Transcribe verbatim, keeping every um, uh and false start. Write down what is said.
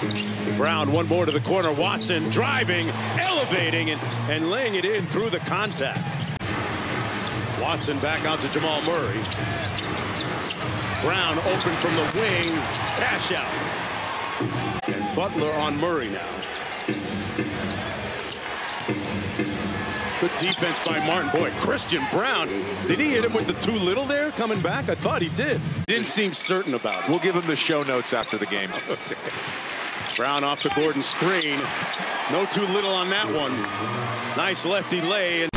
Brown, one more to the corner. Watson driving, elevating, and, and laying it in through the contact. Watson back out to Jamal Murray. Brown open from the wing, cash out. And Butler on Murray now. Good defense by Martin. Boy, Christian Brown, did he hit him with the too little there coming back? I thought he did. Didn't seem certain about it. We'll give him the show notes after the game. Brown off the Gordon screen. No too little on that one. Nice lefty lay. And